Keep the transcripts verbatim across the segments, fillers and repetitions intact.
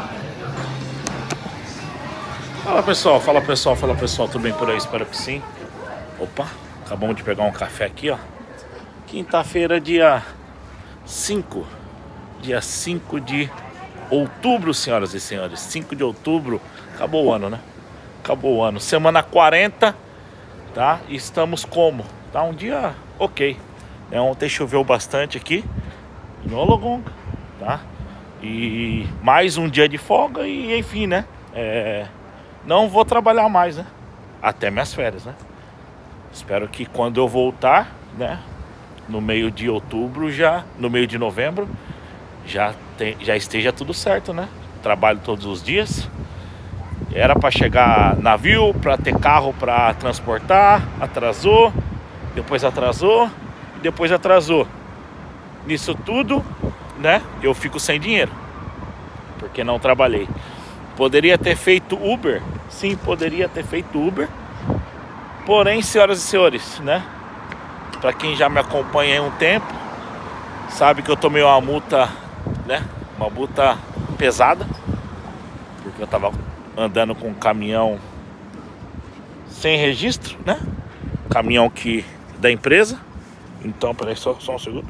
Fala pessoal, fala pessoal, fala pessoal, tudo bem por aí? Espero que sim. Opa, acabamos de pegar um café aqui, ó. Quinta-feira, dia cinco. Dia cinco de outubro, senhoras e senhores. cinco de outubro, acabou o ano, né? Acabou o ano. Semana quarenta, tá? E estamos como? Tá um dia ok. É, ontem choveu bastante aqui em Wollongong, tá? E mais um dia de folga e enfim, né? É... Não vou trabalhar mais, né? Até minhas férias, né? Espero que quando eu voltar, né? No meio de outubro já, no meio de novembro, já, tem, já esteja tudo certo, né? Trabalho todos os dias. Era para chegar navio, para ter carro para transportar, atrasou, depois atrasou, e depois atrasou. Nisso tudo, né? Eu fico sem dinheiro, porque não trabalhei. Poderia ter feito Uber, sim, poderia ter feito Uber. Porém, senhoras e senhores, né? Para quem já me acompanha há um tempo, sabe que eu tomei uma multa, né? Uma multa pesada, porque eu tava andando com um caminhão sem registro, né? Caminhão que da empresa. Então, peraí, só, só um segundo.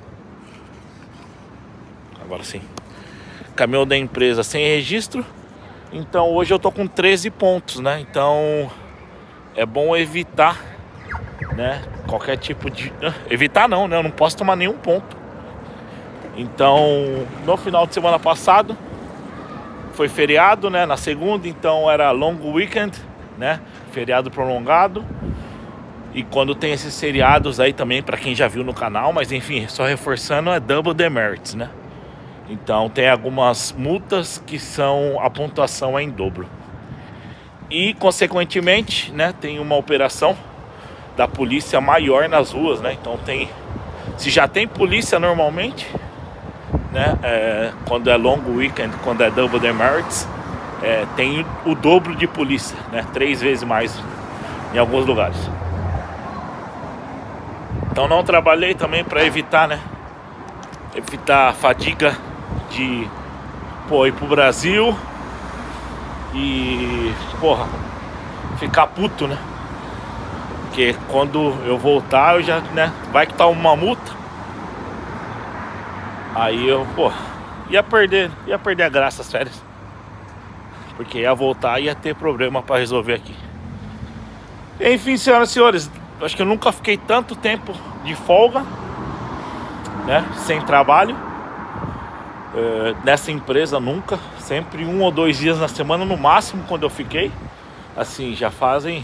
Agora sim. Caminhão da empresa sem registro. Então hoje eu tô com treze pontos, né? Então é bom evitar, né? Qualquer tipo de... Evitar não, né? Eu não posso tomar nenhum ponto. Então no final de semana passado foi feriado, né? Na segunda, então era long weekend, né? Feriado prolongado. E quando tem esses feriados aí também, pra quem já viu no canal, mas enfim, só reforçando, é double demerits, né? Então tem algumas multas que são a pontuação é em dobro. E consequentemente, né, tem uma operação da polícia maior nas ruas, né? Então tem, se já tem polícia normalmente, né, é, quando é long weekend, quando é double demerits, é, tem o dobro de polícia, né? Três vezes mais em alguns lugares. Então não trabalhei também para evitar, né? Evitar a fadiga de, pô, ir pro Brasil e, porra, ficar puto, né? Porque quando eu voltar, eu já, né, vai que tá uma multa. Aí eu, pô, ia perder, ia perder a graça das férias. Porque ia voltar e ia ter problema pra resolver aqui. Enfim, senhoras e senhores, acho que eu nunca fiquei tanto tempo de folga, né, sem trabalho. Uh, nessa empresa nunca, sempre um ou dois dias na semana no máximo quando eu fiquei. Assim, já fazem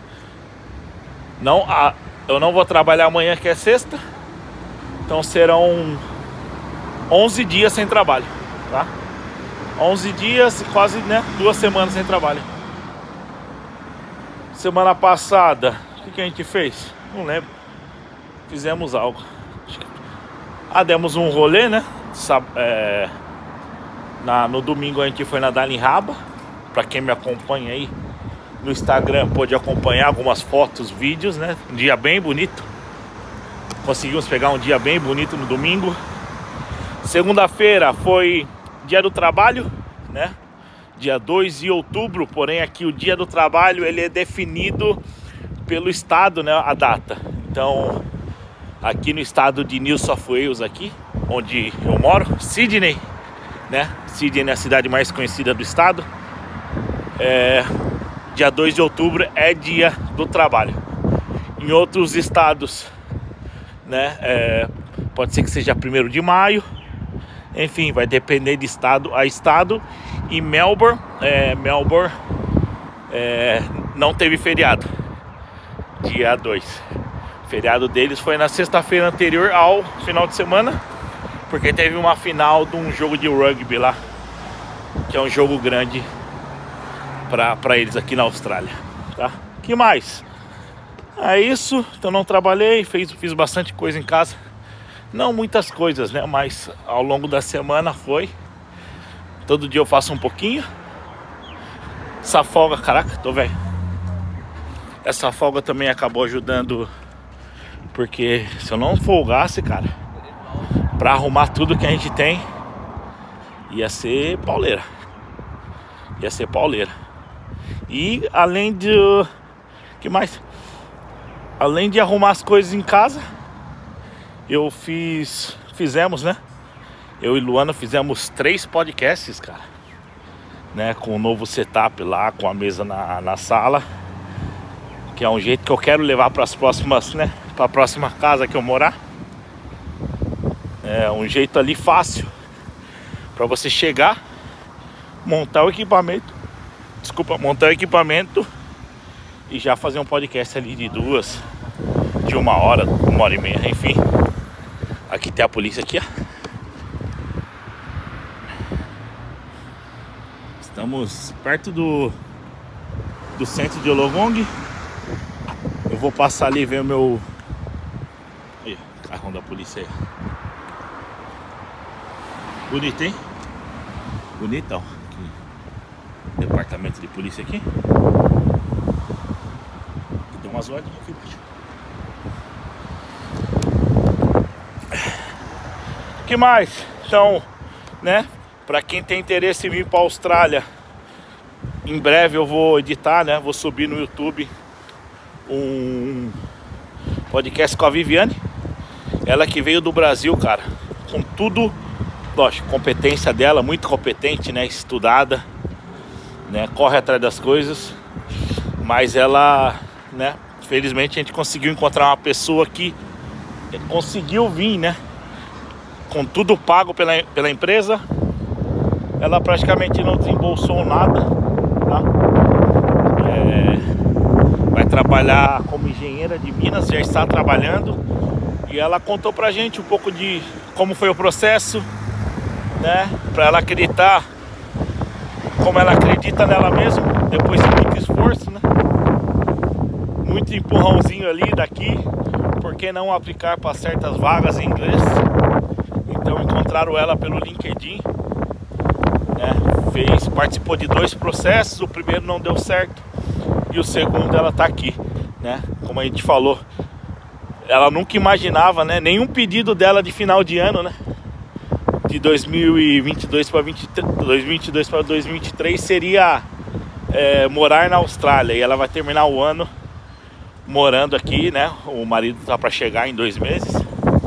não, a, eu não vou trabalhar amanhã que é sexta. Então serão onze dias sem trabalho, tá? onze dias, quase, né, duas semanas sem trabalho. Semana passada, o que, que a gente fez? Não lembro. Fizemos algo. Ah, demos um rolê, né? É, na, no domingo a gente foi nadar em Raba. Pra quem me acompanha aí no Instagram, pôde acompanhar algumas fotos, vídeos, né? Um dia bem bonito. Conseguimos pegar um dia bem bonito no domingo. Segunda-feira foi dia do trabalho, né? Dia dois de outubro. Porém aqui o dia do trabalho ele é definido pelo estado, né? A data. Então aqui no estado de New South Wales, aqui onde eu moro, Sydney, né? Sydney é a cidade mais conhecida do estado. É, dia dois de outubro é dia do trabalho. Em outros estados, né? É, pode ser que seja primeiro de maio. Enfim, vai depender de estado a estado. E Melbourne, é, Melbourne é, não teve feriado. Dia dois. O feriado deles foi na sexta-feira anterior ao final de semana, porque teve uma final de um jogo de rugby lá, que é um jogo grande pra, pra eles aqui na Austrália, tá? Que mais? É isso, então não trabalhei, fiz, fiz bastante coisa em casa. Não muitas coisas, né? Mas ao longo da semana foi. Todo dia eu faço um pouquinho. Essa folga, caraca, tô velho. Essa folga também acabou ajudando, porque se eu não folgasse, cara, pra arrumar tudo que a gente tem, ia ser pauleira. Ia ser pauleira. E além de... que mais? Além de arrumar as coisas em casa, eu fiz... Fizemos, né? Eu e Luana fizemos três podcasts, cara, né? Com o novo setup lá, com a mesa na, na sala, que é um jeito que eu quero levar para as próximas, né? Para a próxima casa que eu morar. É um jeito ali fácil para você chegar, montar o equipamento, desculpa, montar o equipamento e já fazer um podcast ali de duas, de uma hora, uma hora e meia, enfim. Aqui tem a polícia aqui, ó. Estamos perto do do centro de Ologong. Eu vou passar ali e ver o meu... Aí, carrão da polícia aí. Bonito, hein? Bonitão. Aqui. Departamento de polícia aqui. Deu umas ordens aqui, bicho. O que mais? Então, né? Pra quem tem interesse em vir pra Austrália, em breve eu vou editar, né? Vou subir no YouTube um podcast com a Viviane. Ela que veio do Brasil, cara, com tudo, lógico, competência dela, muito competente, né? Estudada, né? Corre atrás das coisas. Mas ela, né? Felizmente a gente conseguiu encontrar uma pessoa que conseguiu vir, né? Com tudo pago pela, pela empresa. Ela praticamente não desembolsou nada, tá? É, vai trabalhar como engenheira de Minas, já está trabalhando. E ela contou pra gente um pouco de como foi o processo, né? Pra ela acreditar, como ela acredita nela mesma, depois de muito esforço, né? Muito empurrãozinho ali daqui, por que não aplicar para certas vagas em inglês? Então encontraram ela pelo LinkedIn. Né, fez, participou de dois processos, o primeiro não deu certo e o segundo ela tá aqui, né? Como a gente falou, ela nunca imaginava, né? Nenhum pedido dela de final de ano, né? De dois mil e vinte e dois para dois mil e vinte e dois para dois mil e vinte e três seria é, morar na Austrália, e ela vai terminar o ano morando aqui, né? O marido tá para chegar em dois meses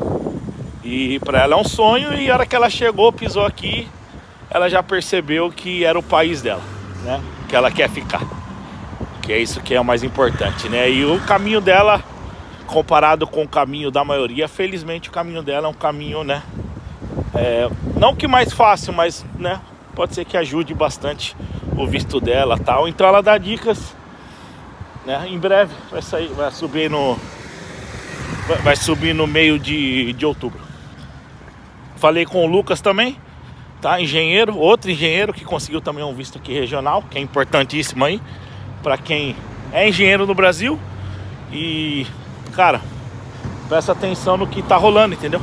e para ela é um sonho, e a hora que ela chegou, pisou aqui, ela já percebeu que era o país dela, né? Que ela quer ficar. Que é isso que é o mais importante, né? E o caminho dela, comparado com o caminho da maioria, felizmente o caminho dela é um caminho, né? É, não que mais fácil, mas, né? Pode ser que ajude bastante o visto dela, tal. Então ela dá dicas, né? Em breve vai sair, vai subir no, vai subir no meio de, de outubro. Falei com o Lucas também. Tá, engenheiro, outro engenheiro que conseguiu também um visto aqui regional, que é importantíssimo aí para quem é engenheiro no Brasil. E, cara, presta atenção no que tá rolando, entendeu?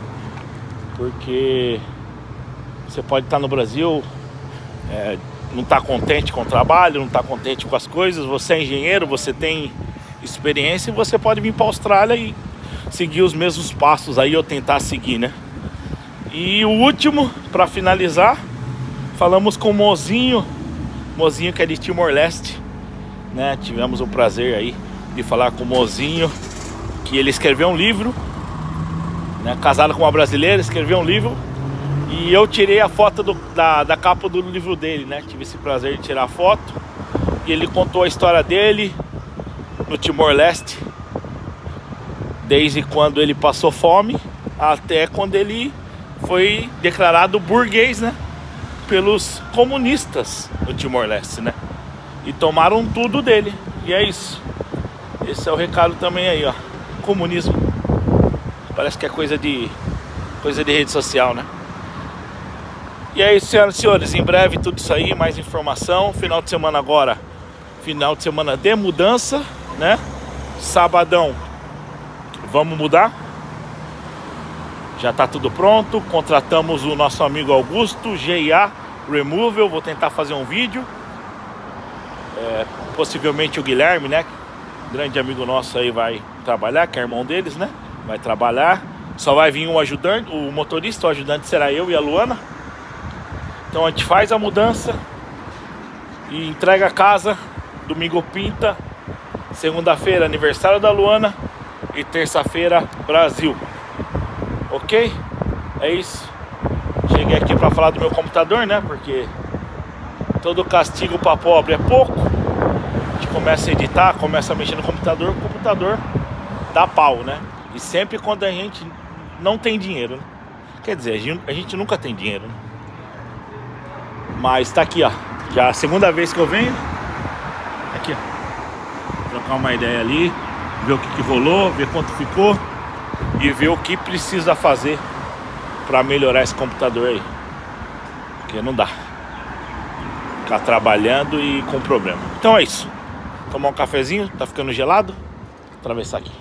Porque você pode estar no Brasil, é, não tá contente com o trabalho, não tá contente com as coisas. Você é engenheiro, você tem experiência, e você pode vir para a Austrália e seguir os mesmos passos aí, ou tentar seguir, né? E o último, para finalizar, falamos com o Mozinho, Mozinho que é de Timor-Leste, né? Tivemos o prazer aí de falar com o Mozinho, que ele escreveu um livro, né? Casado com uma brasileira, escreveu um livro, e eu tirei a foto do, da, da capa do livro dele, né? Tive esse prazer de tirar a foto, e ele contou a história dele no Timor-Leste, desde quando ele passou fome até quando ele foi declarado burguês, né? Pelos comunistas do Timor-Leste, né? E tomaram tudo dele. E é isso. Esse é o recado também aí, ó. Comunismo. Parece que é coisa de coisa de rede social, né? E é isso, senhoras e senhores. Em breve tudo isso aí, mais informação. Final de semana agora, final de semana de mudança, né? Sabadão, vamos mudar. Já tá tudo pronto. Contratamos o nosso amigo Augusto, G A Removal. Vou tentar fazer um vídeo. É, possivelmente o Guilherme, né? Grande amigo nosso aí vai trabalhar, que é irmão deles, né? Vai trabalhar. Só vai vir um ajudante, o motorista, o ajudante será eu e a Luana. Então a gente faz a mudança. E entrega a casa. Domingo pinta. Segunda-feira aniversário da Luana. E terça-feira Brasil. Ok? É isso. Cheguei aqui pra falar do meu computador, né? Porque todo castigo pra pobre é pouco. A gente começa a editar, começa a mexer no computador. O computador dá pau, né? E sempre quando a gente não tem dinheiro, né? Quer dizer, a gente, a gente nunca tem dinheiro, né? Mas tá aqui, ó. Já é a segunda vez que eu venho. Aqui, ó. Trocar uma ideia ali. Ver o que, que rolou, ver quanto ficou. E ver o que precisa fazer pra melhorar esse computador aí. Porque não dá ficar trabalhando e com problema. Então é isso. Tomar um cafezinho, tá ficando gelado. Vou atravessar aqui.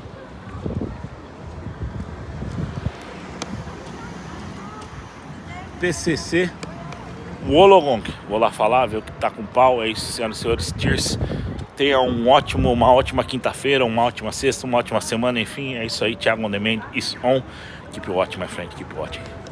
T C C Wollongong. Vou lá falar, ver o que tá com pau. É isso, senhoras e senhores. Cheers. Tenha um ótimo, uma ótima quinta-feira, uma ótima sexta, uma ótima semana. Enfim, é isso aí. Thiago On Demand is on. Keep watching, my friend. Keep watching.